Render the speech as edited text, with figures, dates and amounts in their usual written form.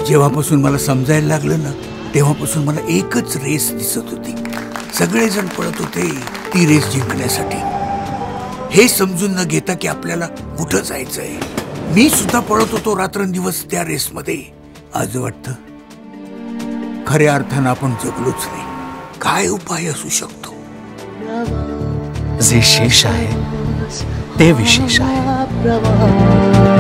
जेव्हापासून मला समजायला लागलं ना तेव्हापासून मला एकच रेस दिसत होती. सगळेजण पळत होते ती रेस जिंकण्यासाठी, हे समजून न घेता की आपल्याला कुठं जायचंय. मी सुद्धा पळत होतो रात्रंदिवस त्या रेसमध्ये. आज वाटतं खऱ्या अर्थानं आपण जगलोच नाही. काय उपाय असू शकतो? जे शेष आहे ते विशेष आहे.